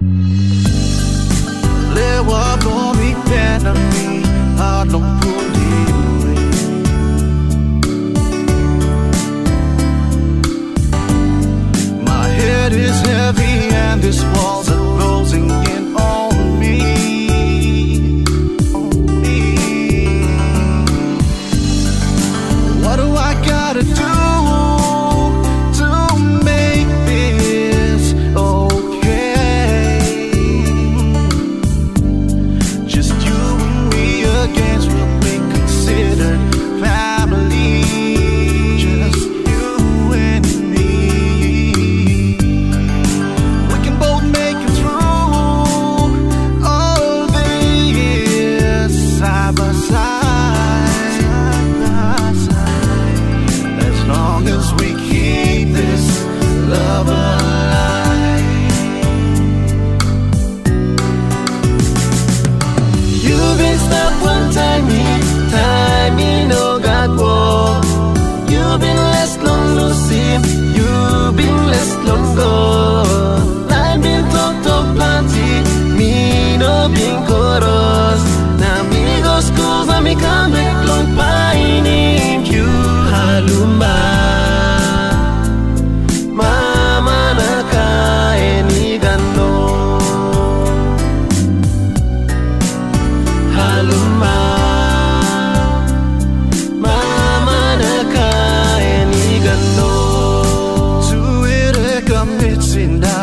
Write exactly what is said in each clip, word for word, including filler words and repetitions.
Lewa no mi pena mi along puli. My head is heavy and this walls are closing in on me. On me. What do I gotta do to make this okay? Just you and me against what we considered family. Just you and me. We can both make it through all the years side by side. As long as we keep this love alive. You've been stuck one time, time me no got war. You've been less long no see, you've been less long go. I've been talk talk plenty, me no been chorus. Now me go schools and me come back long pining you. Halumba, mama naka enigano. Halumba, mama naka enigano. Tuwire kamitsinda,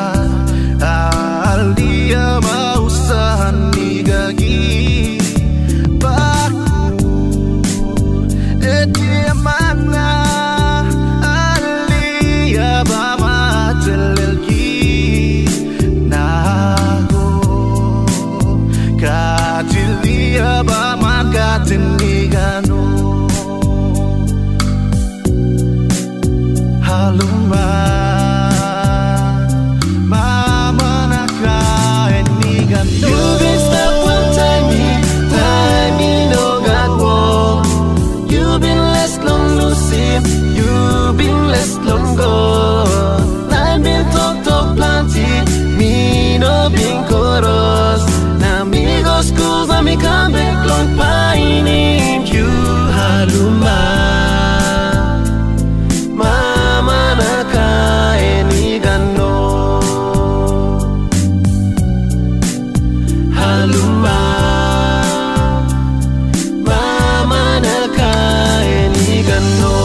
alia mausahan nigagi. Baku, etia mana, alia bama telelgi. Nago, katilia bama katinigano. Halumba, mama naka enigano. You've been stuck one time, time me no got war. You've been less long no see, you've been less long go. I've been talk talk plenty, me no been chorus. Now me go schools and me come back long pining you. Halumba, mama naka enigano. Halumba, mama naka enigano.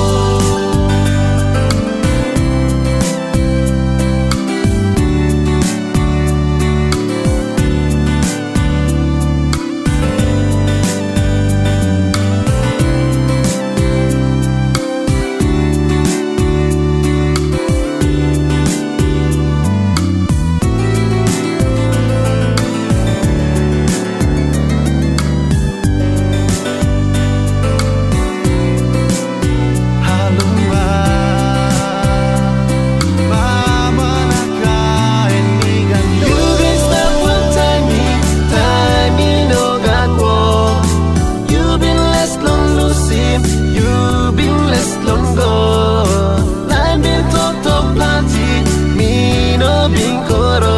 Halumba, mama naka enigano. You've been stuck one time, time me no got war. You've been less long no see, you've been less long go. I've been talk talk plenty, me no been chorus.